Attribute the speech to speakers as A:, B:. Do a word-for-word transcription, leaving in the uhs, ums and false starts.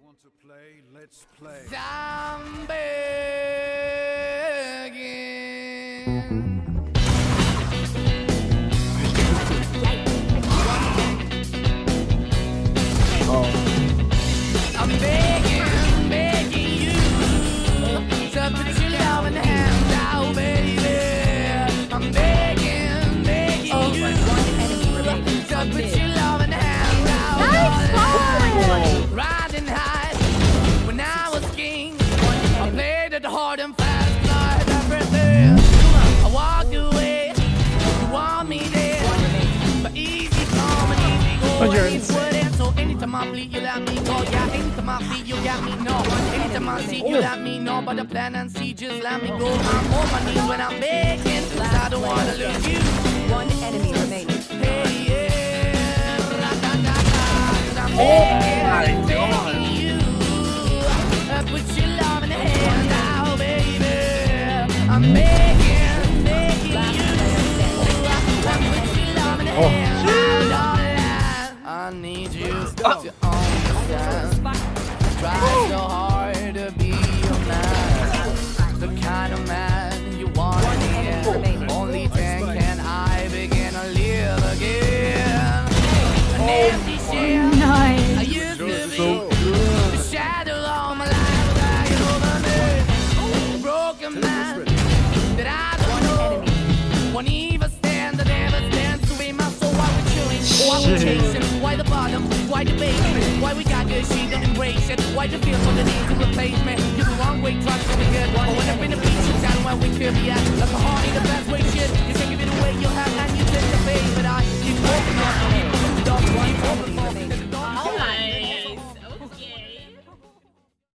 A: want to play? Let's play.
B: I'm begging. I'm begging, begging you to put your love in the hand out, baby. I'm begging, begging
C: Oh,
B: you
C: one enemy remaining.
B: to put your love in the hand out. Riding high when I was king, I played it hard and fast like everything. I walked away, you want me there, but easy come and easy go. And it's what it- So anytime I bleed, you let me go. Yeah, anytime I see, you got me know. Anytime I see, you let me know. But the plan and see, just let me go. I'm on my knees when I'm begging, 'cause I don't wanna lose you.
C: One enemy remaining.
B: Hey, yeah, ra-da-da-da, 'cause I'm begging, begging you. Uh, Put your love in the hand now, baby. I'm begging, begging you. Uh, Put your love in the hand now, darling. I need you to understand. Try so hard to be your man, the kind of man you want to be. Only then can I begin to live again. An empty shell I used to be, the shadow of my life lying over me. A broken man that I don't know won't even stand, that never stands to be my soul. Why we chewing? Why we chasing? Why the bottom? Why the basement? Why we got good, she don't embrace it? Why the feel for the need to replace me? You're the wrong way, trying to be good. But when I've been a beach, you down where we could be at. Like a heart in the best way, shit. You can give it away, you have, and you take the bait. But I keep walking on.